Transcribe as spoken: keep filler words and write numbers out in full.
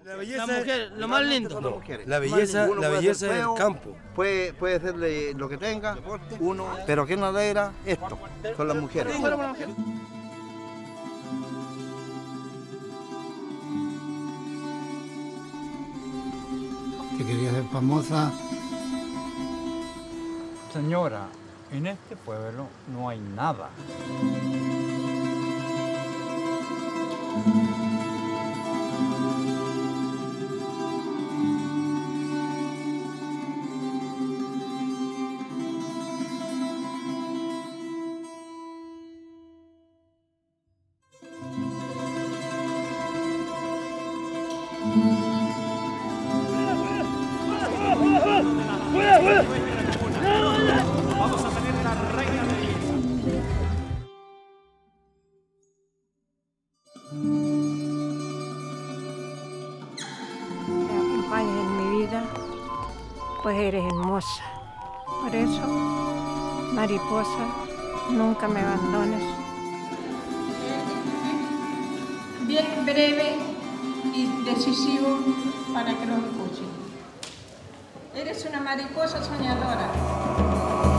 La belleza, la mujer, lo más lindo. No, la belleza, la belleza del campo. Puede, puede hacerle lo que tenga, uno, pero que no alegra esto, con las mujeres. Que quería ser famosa. Señora, en este pueblo no hay nada. Vamos a tener la reina de belleza. Me acompañas en mi vida, pues eres hermosa. Por eso, mariposa, nunca me abandones. Bien breve y decisivo para que lo escuchen. Eres una mariposa soñadora.